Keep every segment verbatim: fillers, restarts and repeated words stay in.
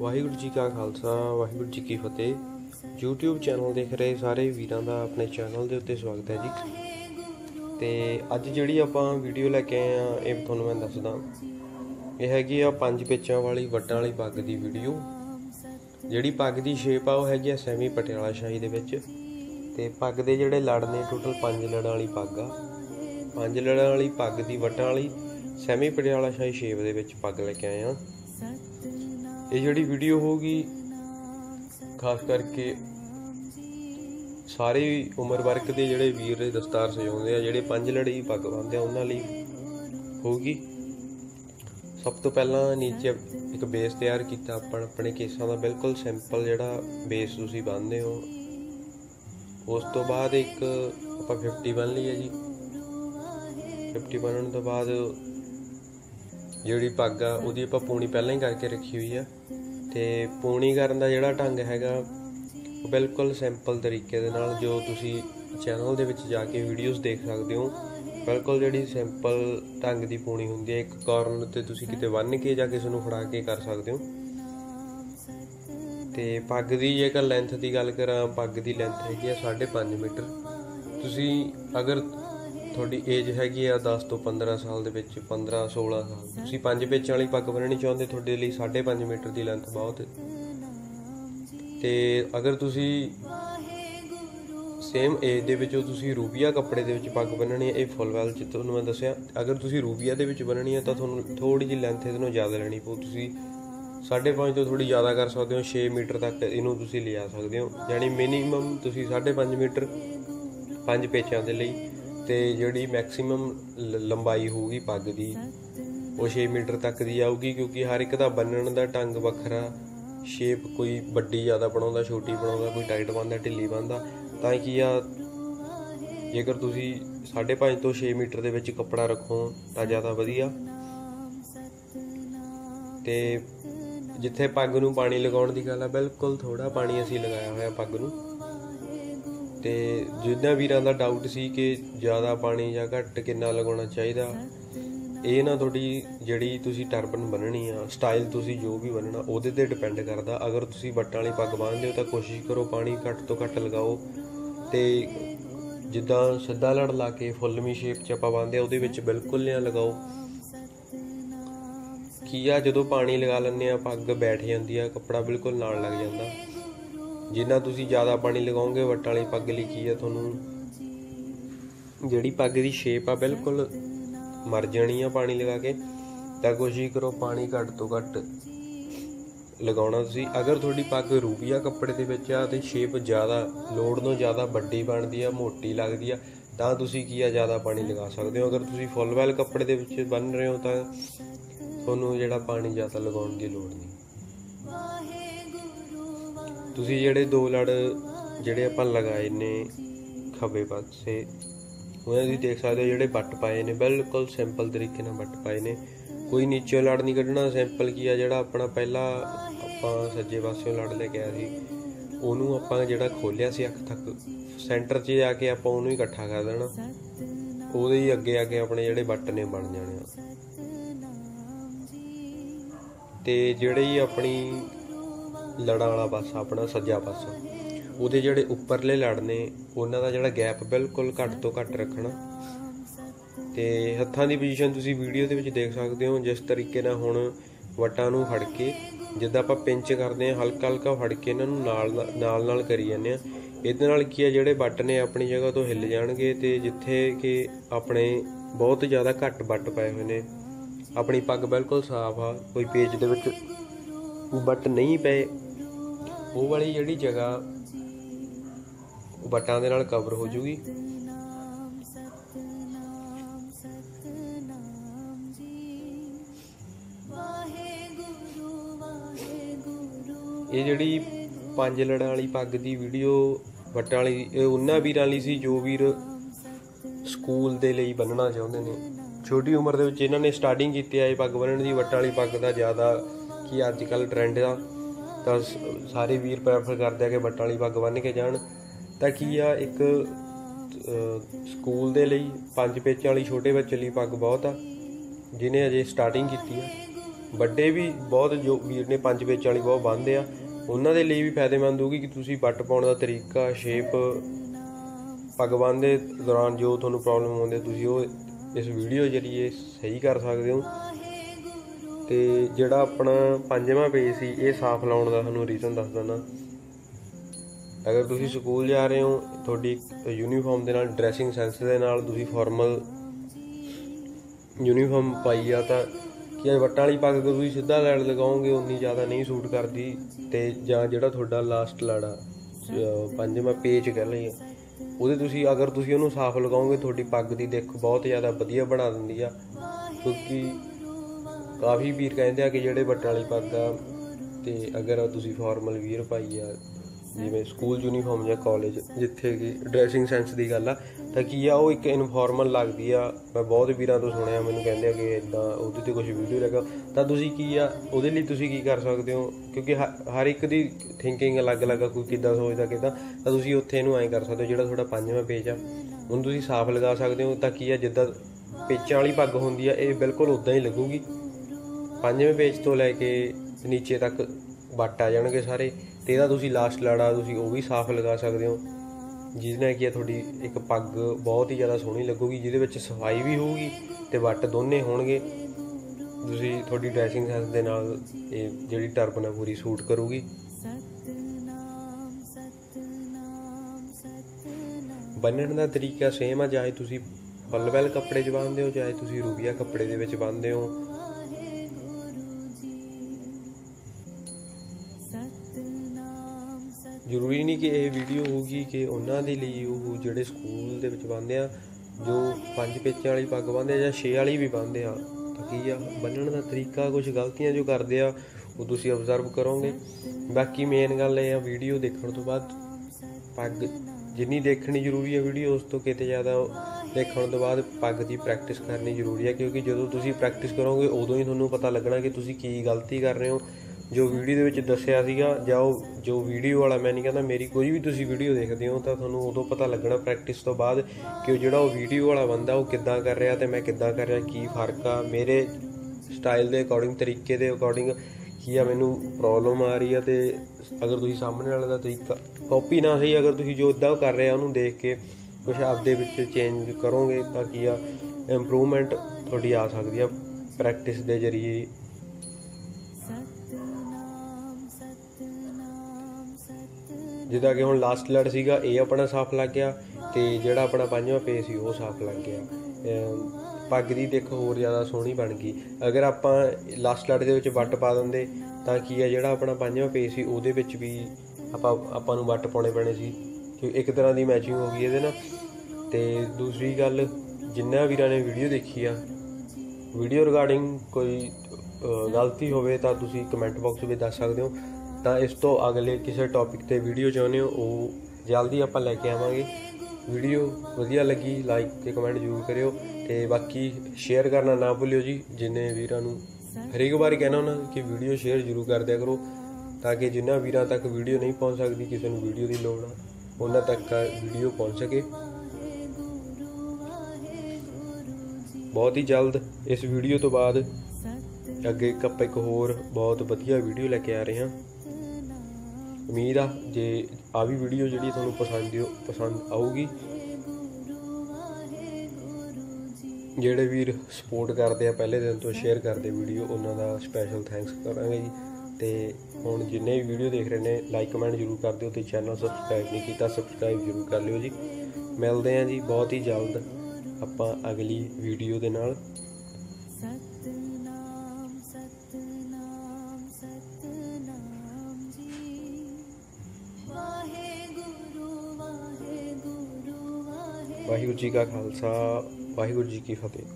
ਵਾਹਿਗੁਰੂ जी का खालसा वाहिगुरू जी की फतेह। YouTube channel देख रहे सारे वीरां दा अपने चैनल के उत्ते स्वागत है जी। तो अज जिहड़ी आपां वीडियो लैके आए हाँ ये तुहानूं मैं दसदा, ये हैगी आ पंज पिच्चां वाली वट्टां वाली पग की वीडियो। जिहड़ी पग की शेप आ वो हैगी आ सैमी पटियाला शाही दे विच। ते पग दे जिहड़े लड़ ने टोटल पंज लड़ां वाली पग आ। पंज लड़ां वाली पग की वट्टां वाली सैमी पटियाला शाही शेप दे विच पग लैके आए हाँ। ये जिहड़ी वीडियो होगी खास करके सारे उम्र वर्ग के जिहड़े वीर दस्तार सजाउंदे आ, जिहड़े पंज लड़ी पग बन्नदे आ उन्हां लई होगी। सब तो पहला नीचे एक बेस तैयार किया अपन अपने केसां दा, बिल्कुल सिंपल जिहड़ा बेस तुसीं बन्नदे हो। उस तो बाद एक आपां फिफ्टी बन ली है जी। फिफ्टी बनने तो बाद जिहड़ी पग आ उहदी आपां पूणी पहलां ही करके रखी हुई है। तो पूणी करन दा जिहड़ा ढंग हैगा बिल्कुल सिंपल तरीके दे नाल जो तुसी चैनल दे विच जाके वीडियोज़ देख सकते हो, बिल्कुल जिहड़ी सिंपल ढंग की पूणी हुंदी है। एक कॉर्नर ते तुसी किते बन के जाके इसनूं फड़ा के कर सकते हो। तो पग की जेकर लेंथ की गल करा, पग की लेंथ हैगी आ साढ़े पंज मीटर। तुसी अगर थोड़ी एज हैगी आ दस तो पंद्रह साल दे विच, पंद्रह सोलह साल, तुसी पंज पिच्चां वाली पग बन्नणी चाहुंदे तुहाडे लई साढ़े पंज मीटर की लेंथ बहुत है। ते अगर तुसी सेम एज दे विचों तुसी रूबिया कपड़े दे विच पग बन्नणी है, ये फुल वैल च तुहानूं मैं दस्सिया। अगर तुसी रूबिया दे विच बन्नणी है तो तुहानूं थोड़ी जी लेंथ इहदे नालों ज़्यादा लैनी पऊ। तुसी साढ़े पाँच तो थोड़ी ज़्यादा कर सकते हो, छे मीटर तक इहनूं तुसी लिया सकते हो। यानी मिनीमम तुसी साढ़े पंज मीटर पंज पेचां दे लई, ते जिहड़ी मैक्सीमम लंबाई होगी पग की वो छे मीटर तक की आऊगी। क्योंकि हर एक दा बन्नण दा ढंग वखरा, शेप कोई वड्डी ज़्यादा बनाउंदा, छोटी बनाउंदा, कोई टाइट बनदा, ढिल्ली बनदा। तां कि आ जेकर तुसी साढ़े पाँच तो छे मीटर दे विच कपड़ा रखो तां ज़्यादा वधिया। ते जिथे पग नूं पानी लगाउण दी गल आ, बिल्कुल थोड़ा पानी असीं लगाया होया पग नूं। ते जिन्हां वीरां दा डाउट सी कि ज़्यादा पानी जां घट किन्ना लगाउणा चाहीदा, ये ना थोड़ी जिहड़ी तुसी टर्बन बन्नणी आ, स्टाइल तुसी जो भी बन्नणा उहदे ते डिपेंड करदा। अगर तुसी वट्टां वाली पग बन्नदे हो तां कोशिश करो पानी घट तो घट लगाओ। ते जिद्दां सिद्धा लड़ ला के फुल्लमी शेप च आपां बन्नदे आ उहदे विच बिल्कुल ना लगाओ। की आ जदों पानी लगा लैंदे आ पग बैठ जांदी आ, कपड़ा बिल्कुल नाल लग जांदा। जिन्ना तुसी ज़्यादा पानी लगाओगे वट्टां वाली पग लई की आ तुहानूं जिहड़ी पग की शेप आ बिल्कुल मर जानी आ पानी लगा के। तां कोशिश करो पानी घट तो घट लगाउणा तुसी। अगर तुहाडी पग रूबिया कपड़े दे विच आ ते शेप ज़्यादा लोड़ नालों ज़्यादा वड्डी बनदी आ, मोटी लगदी आ, तां तुसी की आ ज़्यादा पानी लगा सकदे हो। अगर तुसी फुल वैल कपड़े दे विच बन रहे हो तां तुहानूं जिहड़ा पानी ज़्यादा लगाउण दी लोड़ नहीं। तुसी जिहड़े दो लड़ जिहड़े आपां लगाए ने खब्बे पासे उन्हें तुसीं देख सकते हो, जिहड़े बट पाए ने बिल्कुल सिंपल तरीके नाल बट पाए ने। कोई नीचे लड़ नहीं कड्ढना, सिंपल की आ जिहड़ा अपना पहला आपां सज्जे पासिओं लड़ लेके आए सी ਉਹਨੂੰ ਆਪਾਂ ਜਿਹੜਾ ਖੋਲਿਆ ਸੀ ਅੱਖ तक सेंटर 'ਚ ਜਾ ਕੇ ਆਪਾਂ ਉਹਨੂੰ ਹੀ ਇਕੱਠਾ ਕਰ ਦੇਣਾ। ਉਹਦੇ ਹੀ ਅੱਗੇ ਅੱਗੇ ਆਪਣੇ ਜਿਹੜੇ ਬੱਟ ਨੇ ਬਣ ਜਾਣੇ ਆ। ਤੇ ਜਿਹੜੇ ਹੀ ਆਪਣੀ ਲੜਾਂ ਵਾਲਾ ਪਾਸਾ ਆਪਣਾ ਸੱਜਾ ਪਾਸਾ, ਉਹਦੇ ਜਿਹੜੇ ਉੱਪਰਲੇ ਲੜ ਨੇ ਉਹਨਾਂ ਦਾ ਜਿਹੜਾ ਗੈਪ ਬਿਲਕੁਲ ਘੱਟ ਤੋਂ ਘੱਟ ਰੱਖਣਾ। ਤੇ ਹੱਥਾਂ ਦੀ ਪੋਜੀਸ਼ਨ ਤੁਸੀਂ ਵੀਡੀਓ ਦੇ ਵਿੱਚ ਦੇਖ ਸਕਦੇ ਹੋ। ਜਿਸ ਤਰੀਕੇ ਨਾਲ ਹੁਣ ਵਟਾਂ ਨੂੰ ਫੜ ਕੇ ਜਿੱਦਾਂ ਆਪਾਂ ਪਿੰਚ ਕਰਦੇ ਹਾਂ, ਹਲਕਾ ਹਲਕਾ ਫੜ ਕੇ ਇਹਨਾਂ ਨੂੰ ਨਾਲ ਨਾਲ ਨਾਲ ਕਰੀ ਜਾਂਦੇ ਹਾਂ। ਇਹਦੇ ਨਾਲ ਕੀ ਆ, ਜਿਹੜੇ ਬੱਟ ਨੇ ਆਪਣੀ ਜਗ੍ਹਾ ਤੋਂ ਹਿੱਲ ਜਾਣਗੇ। ਤੇ ਜਿੱਥੇ ਕਿ ਆਪਣੇ ਬਹੁਤ ਜ਼ਿਆਦਾ ਘੱਟ ਬੱਟ ਪਏ ਹੋਏ ਨੇ, ਆਪਣੀ ਪੱਗ ਬਿਲਕੁਲ ਸਾਫ਼ ਆ, ਕੋਈ ਪੇਚ ਦੇ ਵਿੱਚ ਬੱਟ ਨਹੀਂ ਪਏ, ਉਹ ਵਾਲੀ ਜਿਹੜੀ ਜਗ੍ਹਾ ਬੱਟਾਂ ਦੇ ਨਾਲ ਕਵਰ ਹੋ ਜੂਗੀ। ਇਹ ਜਿਹੜੀ ਪੰਜ ਲੜਾਂ ਵਾਲੀ ਪੱਗ ਦੀ ਵੀਡੀਓ ਵੱਟਾਂ ਵਾਲੀ, ਇਹ ਉਹਨਾਂ ਵੀਰਾਂ ਲਈ ਸੀ ਜੋ ਵੀਰ ਸਕੂਲ ਦੇ ਲਈ ਬੰਨਣਾ ਚਾਹੁੰਦੇ ਨੇ। ਛੋਟੀ ਉਮਰ ਦੇ ਵਿੱਚ ਇਹਨਾਂ ਨੇ ਸਟਾਰਟਿੰਗ ਕੀਤੀ ਆ ਇਹ ਪੱਗ ਬੰਨਣ ਦੀ। ਵੱਟਾਂ ਵਾਲੀ ਪੱਗ ਦਾ ਜ਼ਿਆਦਾ ਕੀ ਅੱਜ ਕੱਲ੍ਹ ਟਰੈਂਡ ਆ, ਤਾਂ ਸਾਰੇ ਵੀਰ ਪ੍ਰੈਫਰ ਕਰਦੇ ਆ ਕਿ ਵੱਟਾਂ ਵਾਲੀ ਪੱਗ ਬੰਨ੍ਹ ਕੇ ਜਾਣ। ਤਾਂ ਕੀ ਆ, ਇੱਕ ਸਕੂਲ ਦੇ ਲਈ ਪੰਜ ਪੇਚਾਂ ਵਾਲੀ ਛੋਟੇ ਬੱਚੇ ਲਈ ਪੱਗ ਬਹੁਤ ਆ, ਜਿਹਨੇ ਅਜੇ ਸਟਾਰਟਿੰਗ ਕੀਤੀ ਆ। ਵੱਡੇ ਵੀ ਬਹੁਤ ਜੋ ਵੀਰ ਨੇ ਪੰਜ ਵਿੱਚ ਵਾਲੀ ਬਹੁਤ ਬੰਨ੍ਹਦੇ ਆ, ਉਹਨਾਂ ਦੇ ਲਈ ਵੀ ਫਾਇਦੇਮੰਦ ਹੋਊਗੀ ਕਿ ਤੁਸੀਂ ਵੱਟ ਪਾਉਣ ਦਾ ਤਰੀਕਾ, ਸ਼ੇਪ, ਪੱਗ ਬੰਨ੍ਹਦੇ ਦੌਰਾਨ ਜੋ ਤੁਹਾਨੂੰ ਪ੍ਰੋਬਲਮ ਆਉਂਦੀ ਤੁਸੀਂ ਉਹ ਇਸ ਵੀਡੀਓ ਜ਼ਰੀਏ ਸਹੀ ਕਰ ਸਕਦੇ ਹੋ। ਤੇ ਜਿਹੜਾ ਆਪਣਾ ਪੰਜਵਾਂ ਪੇਜ ਸੀ ਇਹ ਸਾਫ਼ ਲਾਉਣ ਦਾ ਤੁਹਾਨੂੰ ਰੀਜ਼ਨ ਦੱਸ ਦਿੰਦਾ। ਅਗਰ ਤੁਸੀਂ ਸਕੂਲ ਜਾ ਰਹੇ ਹੋ, ਤੁਹਾਡੀ ਯੂਨੀਫਾਰਮ ਦੇ ਨਾਲ ਡਰੈਸਿੰਗ ਸੈਂਸ ਦੇ ਨਾਲ ਤੁਸੀਂ ਫਾਰਮਲ ਯੂਨੀਫਾਰਮ ਪਾਈ ਆ, ਤਾਂ ਕੀ ਵੱਟਾਂ ਵਾਲੀ ਪੱਗ ਤੁਸੀਂ ਸਿੱਧਾ ਲੜ ਲਗਾਓਗੇ ਉਨੀ ਜ਼ਿਆਦਾ ਨਹੀਂ ਸੂਟ ਕਰਦੀ। ਅਤੇ ਜਾਂ ਜਿਹੜਾ ਤੁਹਾਡਾ ਲਾਸਟ ਲਾੜਾ ਪੰਜਵਾਂ ਪੇਜ ਕਹਿ ਲਈਏ, ਉਹਦੇ ਤੁਸੀਂ ਅਗਰ ਤੁਸੀਂ ਉਹਨੂੰ ਸਾਫ਼ ਲਗਾਓਗੇ ਤੁਹਾਡੀ ਪੱਗ ਦੀ ਦਿੱਖ ਬਹੁਤ ਜ਼ਿਆਦਾ ਵਧੀਆ ਬਣਾ ਦਿੰਦੀ ਆ। ਕਿਉਂਕਿ ਕਾਫੀ ਵੀਰ ਕਹਿੰਦੇ ਆ ਕਿ ਜਿਹੜੇ ਵੱਟਾਂ ਵਾਲੀ ਪੱਗ ਆ ਅਤੇ ਅਗਰ ਤੁਸੀਂ ਫਾਰਮਲ ਵੀਅਰ ਪਾਈ ਆ, ਜਿਵੇਂ ਸਕੂਲ ਯੂਨੀਫਾਰਮ ਜਾਂ ਕਾਲਜ, ਜਿੱਥੇ ਕਿ ਡਰੈਸਿੰਗ ਸੈਂਸ ਦੀ ਗੱਲ ਆ, ਤਾਂ ਕੀ ਆ ਉਹ ਇੱਕ ਇਨਫੋਰਮਲ ਲੱਗਦੀ ਆ। ਮੈਂ ਬਹੁਤ ਵੀਰਾਂ ਤੋਂ ਸੁਣਿਆ, ਮੈਨੂੰ ਕਹਿੰਦੇ ਆ ਕਿ ਇੱਦਾਂ ਉਹਦੇ 'ਤੇ ਕੁਛ ਵੀਡੀਓ ਲੱਗਾ, ਤਾਂ ਤੁਸੀਂ ਕੀ ਆ ਉਹਦੇ ਲਈ ਤੁਸੀਂ ਕੀ ਕਰ ਸਕਦੇ ਹੋ, ਕਿਉਂਕਿ ਹ ਹਰ ਇੱਕ ਦੀ ਥਿੰਕਿੰਗ ਅਲੱਗ ਅਲੱਗ ਆ, ਕੋਈ ਕਿੱਦਾਂ ਸੋਚਦਾ ਕਿੱਦਾਂ, ਤਾਂ ਤੁਸੀਂ ਉੱਥੇ ਇਹਨੂੰ ਐਂ ਕਰ ਸਕਦੇ ਹੋ। ਜਿਹੜਾ ਤੁਹਾਡਾ ਪੰਜਵਾਂ ਪੇਜ ਆ ਉਹਨੂੰ ਤੁਸੀਂ ਸਾਫ਼ ਲਗਾ ਸਕਦੇ ਹੋ, ਤਾਂ ਕੀ ਆ ਜਿੱਦਾਂ ਪੇਚਾਂ ਵਾਲੀ ਪੱਗ ਹੁੰਦੀ ਆ ਇਹ ਬਿਲਕੁਲ ਉੱਦਾਂ ਹੀ ਲੱਗੂਗੀ। ਪੰਜਵੇਂ ਪੇਜ ਤੋਂ ਲੈ ਕੇ ਨੀਚੇ ਤੱਕ ਵੱਟ ਆ ਜਾਣਗੇ ਸਾਰੇ, ਅਤੇ ਇਹਦਾ ਤੁਸੀਂ ਲਾਸਟ ਲਾੜਾ ਤੁਸੀਂ ਉਹ ਵੀ ਸਾਫ਼ ਲਗਾ ਸਕਦੇ ਹੋ, ਜਿਹਦੇ ਨਾਲ ਕੀ ਆ ਤੁਹਾਡੀ ਇੱਕ ਪੱਗ ਬਹੁਤ ਹੀ ਜ਼ਿਆਦਾ ਸੋਹਣੀ ਲੱਗੂਗੀ, ਜਿਹਦੇ ਵਿੱਚ ਸਫਾਈ ਵੀ ਹੋਊਗੀ ਅਤੇ ਵੱਟ ਦੋਨੇ ਹੋਣਗੇ। ਤੁਸੀਂ ਤੁਹਾਡੀ ਡਰੈਸਿੰਗ ਸੈਂਸ ਦੇ ਨਾਲ ਇਹ ਜਿਹੜੀ ਟਰਬਨ ਆ ਪੂਰੀ ਸੂਟ ਕਰੂਗੀ। ਬੰਨਣ ਦਾ ਤਰੀਕਾ ਸੇਮ ਆ, ਚਾਹੇ ਤੁਸੀਂ ਫੁੱਲ ਵੈਲ ਕੱਪੜੇ 'ਚ ਬੰਨ੍ਹਦੇ ਹੋ, ਚਾਹੇ ਤੁਸੀਂ ਰੂਬੀਆ ਕੱਪੜੇ ਦੇ ਵਿੱਚ ਬੰਨ੍ਹਦੇ ਹੋ। ਜ਼ਰੂਰੀ ਨਹੀਂ ਕਿ ਇਹ ਵੀਡੀਓ ਹੋਊਗੀ ਕਿ ਉਹਨਾਂ ਦੇ ਲਈ ਉਹ ਜਿਹੜੇ ਸਕੂਲ ਦੇ ਵਿੱਚ ਬੰਨ੍ਹਦੇ ਆ, ਜੋ ਪੰਜ ਪੇਚਾਂ ਵਾਲੀ ਪੱਗ ਬੰਨ੍ਹਦੇ ਆ ਜਾਂ ਛੇ ਵਾਲੀ ਵੀ ਬੰਨ੍ਹਦੇ ਆ, ਤਾਂ ਕੀ ਆ ਬੰਨਣ ਦਾ ਤਰੀਕਾ ਕੁਛ ਗਲਤੀਆਂ ਜੋ ਕਰਦੇ ਆ ਉਹ ਤੁਸੀਂ ਓਬਜ਼ਰਵ ਕਰੋਗੇ। ਬਾਕੀ ਮੇਨ ਗੱਲ ਇਹ ਆ, ਵੀਡੀਓ ਦੇਖਣ ਤੋਂ ਬਾਅਦ ਪੱਗ ਜਿੰਨੀ ਦੇਖਣੀ ਜ਼ਰੂਰੀ ਹੈ ਵੀਡੀਓ, ਉਸ ਤੋਂ ਕਿਤੇ ਜ਼ਿਆਦਾ ਦੇਖਣ ਤੋਂ ਬਾਅਦ ਪੱਗ ਦੀ ਪ੍ਰੈਕਟਿਸ ਕਰਨੀ ਜ਼ਰੂਰੀ ਹੈ। ਕਿਉਂਕਿ ਜਦੋਂ ਤੁਸੀਂ ਪ੍ਰੈਕਟਿਸ ਕਰੋਗੇ ਉਦੋਂ ਹੀ ਤੁਹਾਨੂੰ ਪਤਾ ਲੱਗਣਾ ਕਿ ਤੁਸੀਂ ਕੀ ਗਲਤੀ ਕਰ ਰਹੇ ਹੋ। ਜੋ ਵੀਡੀਓ ਦੇ ਵਿੱਚ ਦੱਸਿਆ ਸੀਗਾ ਜਾਂ ਉਹ ਜੋ ਵੀਡੀਓ ਵਾਲਾ, ਮੈਂ ਨਹੀਂ ਕਹਿੰਦਾ ਮੇਰੀ ਕੋਈ ਵੀ ਤੁਸੀਂ ਵੀਡੀਓ ਦੇਖਦੇ ਹੋ ਤਾਂ ਤੁਹਾਨੂੰ ਉਦੋਂ ਪਤਾ ਲੱਗਣਾ ਪ੍ਰੈਕਟਿਸ ਤੋਂ ਬਾਅਦ ਕਿ ਉਹ ਜਿਹੜਾ ਉਹ ਵੀਡੀਓ ਵਾਲਾ ਬੰਦਾ ਉਹ ਕਿੱਦਾਂ ਕਰ ਰਿਹਾ ਅਤੇ ਮੈਂ ਕਿੱਦਾਂ ਕਰ ਰਿਹਾ, ਕੀ ਫਰਕ ਆ, ਮੇਰੇ ਸਟਾਈਲ ਦੇ ਅਕੋਰਡਿੰਗ, ਤਰੀਕੇ ਦੇ ਅਕੋਰਡਿੰਗ ਕੀ ਆ ਮੈਨੂੰ ਪ੍ਰੋਬਲਮ ਆ ਰਹੀ ਆ। ਅਤੇ ਅਗਰ ਤੁਸੀਂ ਸਾਹਮਣੇ ਵਾਲੇ ਦਾ ਤਰੀਕਾ ਕਾਪੀ ਨਾ ਸਹੀ, ਅਗਰ ਤੁਸੀਂ ਜੋ ਇੱਦਾਂ ਕਰ ਰਹੇ ਆ ਉਹਨੂੰ ਦੇਖ ਕੇ ਕੁਛ ਆਪਦੇ ਵਿੱਚ ਚੇਂਜ ਕਰੋਗੇ ਤਾਂ ਕੀ ਆ ਇੰਪਰੂਵਮੈਂਟ ਤੁਹਾਡੀ ਆ ਸਕਦੀ ਆ ਪ੍ਰੈਕਟਿਸ ਦੇ ਜ਼ਰੀਏ। ਜਿੱਦਾਂ ਕਿ ਹੁਣ ਲਾਸਟ ਲੜ ਸੀਗਾ ਇਹ ਆਪਣਾ ਸਾਫ਼ ਲੱਗ ਗਿਆ, ਅਤੇ ਜਿਹੜਾ ਆਪਣਾ ਪੰਜਵਾਂ ਪੇਜ ਸੀ ਉਹ ਸਾਫ਼ ਲੱਗ ਗਿਆ। ਪੱਗ ਦੀ ਦਿੱਖ ਹੋਰ ਜ਼ਿਆਦਾ ਸੋਹਣੀ ਬਣ ਗਈ। ਅਗਰ ਆਪਾਂ ਲਾਸਟ ਲੜ ਦੇ ਵਿੱਚ ਵੱਟ ਪਾ ਦਿੰਦੇ ਤਾਂ ਕੀ ਆ ਜਿਹੜਾ ਆਪਣਾ ਪੰਜਵਾਂ ਪੇਜ ਸੀ ਉਹਦੇ ਵਿੱਚ ਵੀ ਆਪਾਂ ਆਪਾਂ ਨੂੰ ਵੱਟ ਪਾਉਣੇ ਪੈਣੇ ਸੀ, ਕਿ ਇੱਕ ਤਰ੍ਹਾਂ ਦੀ ਮੈਚਿੰਗ ਹੋ ਗਈ ਇਹਦੇ ਨਾਲ। ਅਤੇ ਦੂਸਰੀ ਗੱਲ, ਜਿੰਨਾ ਵੀਰਾਂ ਨੇ ਵੀਡੀਓ ਦੇਖੀ ਆ, ਵੀਡੀਓ ਰਿਗਾਰਡਿੰਗ ਕੋਈ ਗਲਤੀ ਹੋਵੇ ਤਾਂ ਤੁਸੀਂ ਕਮੈਂਟ ਬਾਕਸ ਵਿੱਚ ਦੱਸ ਸਕਦੇ ਹੋ। ਤਾਂ ਇਸ ਤੋਂ ਅਗਲੇ ਕਿਸੇ ਟੌਪਿਕ 'ਤੇ ਵੀਡੀਓ ਚਾਹੁੰਦੇ ਹੋ ਉਹ ਜਲਦੀ ਆਪਾਂ ਲੈ ਕੇ ਆਵਾਂਗੇ। ਵੀਡੀਓ ਵਧੀਆ ਲੱਗੀ ਲਾਈਕ ਅਤੇ ਕਮੈਂਟ ਜ਼ਰੂਰ ਕਰਿਓ, ਅਤੇ ਬਾਕੀ ਸ਼ੇਅਰ ਕਰਨਾ ਨਾ ਭੁੱਲਿਓ ਜੀ। ਜਿੰਨੇ ਵੀਰਾਂ ਨੂੰ ਹਰੇਕ ਵਾਰੀ ਕਹਿਣਾ ਉਹਨਾਂ ਕਿ ਵੀਡੀਓ ਸ਼ੇਅਰ ਜ਼ਰੂਰ ਕਰ ਦਿਆ ਕਰੋ, ਤਾਂ ਕਿ ਜਿਨ੍ਹਾਂ ਵੀਰਾਂ ਤੱਕ ਵੀਡੀਓ ਨਹੀਂ ਪਹੁੰਚ ਸਕਦੀ, ਕਿਸੇ ਨੂੰ ਵੀਡੀਓ ਦੀ ਲੋੜ ਆ, ਉਹਨਾਂ ਤੱਕ ਵੀਡੀਓ ਪਹੁੰਚ ਸਕੇ। ਬਹੁਤ ਹੀ ਜਲਦ ਇਸ ਵੀਡੀਓ ਤੋਂ ਬਾਅਦ ਅੱਗੇ ਆਪਾਂ ਇੱਕ ਹੋਰ ਬਹੁਤ ਵਧੀਆ ਵੀਡੀਓ ਲੈ ਕੇ ਆ ਰਹੇ ਹਾਂ। ਉਮੀਦ ਆ ਜੇ ਆ ਵੀ ਵੀਡੀਓ ਜਿਹੜੀ ਤੁਹਾਨੂੰ ਪਸੰਦ ਪਸੰਦ ਆਊਗੀ। ਜਿਹੜੇ ਵੀਰ ਸਪੋਰਟ ਕਰਦੇ ਆ ਪਹਿਲੇ ਦਿਨ ਤੋਂ, ਸ਼ੇਅਰ ਕਰਦੇ ਵੀਡੀਓ, ਉਹਨਾਂ ਦਾ ਸਪੈਸ਼ਲ ਥੈਂਕਸ ਕਰਾਂਗੇ ਜੀ। ਅਤੇ ਹੁਣ ਜਿੰਨੇ ਵੀ ਵੀਡੀਓ ਦੇਖ ਰਹੇ ਨੇ ਲਾਈਕ ਕਮੈਂਟ ਜ਼ਰੂਰ ਕਰ ਦਿਓ, ਅਤੇ ਚੈਨਲ ਸਬਸਕ੍ਰਾਈਬ ਨਹੀਂ ਕੀਤਾ ਸਬਸਕ੍ਰਾਈਬ ਜ਼ਰੂਰ ਕਰ ਲਿਓ ਜੀ। ਮਿਲਦੇ ਹਾਂ ਜੀ ਬਹੁਤ ਹੀ ਜਲਦ ਆਪਾਂ ਅਗਲੀ ਵੀਡੀਓ ਦੇ ਨਾਲ। ਵਾਹਿਗੁਰੂ ਜੀ ਕਾ ਖਾਲਸਾ, ਵਾਹਿਗੁਰੂ ਜੀ ਕੀ ਫਤਿਹ।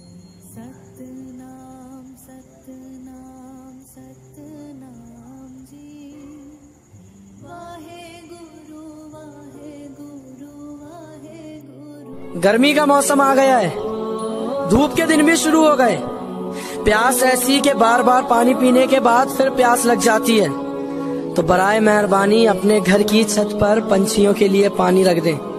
गर्मी का मौसम आ गया है, धूप के दिन भी शुरू हो गए। प्यास ऐसी कि बार बार पानी पीने के बाद फिर प्यास लग जाती है। तो बराए मेहरबानी अपने घर की छत पर पंछियों के लिए पानी रख दें।